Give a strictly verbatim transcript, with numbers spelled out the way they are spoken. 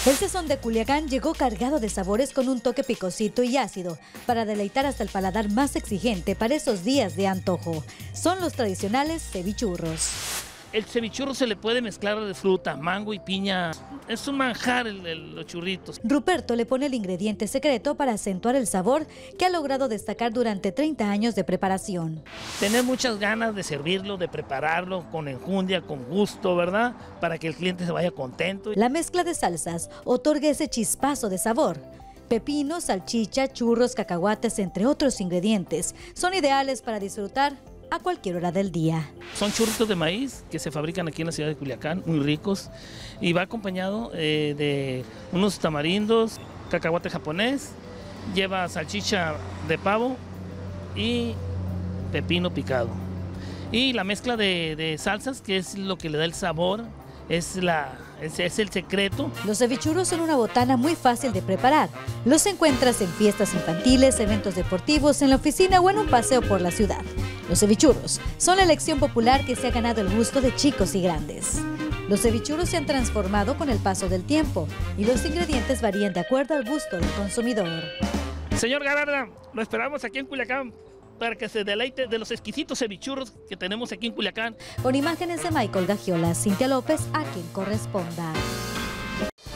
El sazón de Culiacán llegó cargado de sabores con un toque picosito y ácido para deleitar hasta el paladar más exigente para esos días de antojo. Son los tradicionales cevichurros. El cevichurro se le puede mezclar de fruta, mango y piña. Es un manjar el, el, los churritos. Ruperto le pone el ingrediente secreto para acentuar el sabor que ha logrado destacar durante treinta años de preparación. Tener muchas ganas de servirlo, de prepararlo con enjundia, con gusto, ¿verdad? Para que el cliente se vaya contento. La mezcla de salsas otorga ese chispazo de sabor. Pepino, salchicha, churros, cacahuates, entre otros ingredientes, son ideales para disfrutar a cualquier hora del día. Son churritos de maíz que se fabrican aquí en la ciudad de Culiacán, muy ricos, y va acompañado eh, de unos tamarindos, cacahuate japonés, lleva salchicha de pavo y pepino picado. Y la mezcla de, de salsas, que es lo que le da el sabor, es, la, es, es el secreto. Los cevichurros son una botana muy fácil de preparar. Los encuentras en fiestas infantiles, eventos deportivos, en la oficina o en un paseo por la ciudad. Los cevichurros son la elección popular que se ha ganado el gusto de chicos y grandes. Los cevichurros se han transformado con el paso del tiempo y los ingredientes varían de acuerdo al gusto del consumidor. Señor Galarza, lo esperamos aquí en Culiacán para que se deleite de los exquisitos cevichurros que tenemos aquí en Culiacán. Con imágenes de Michael Gagiola, Cintia López, a quien corresponda.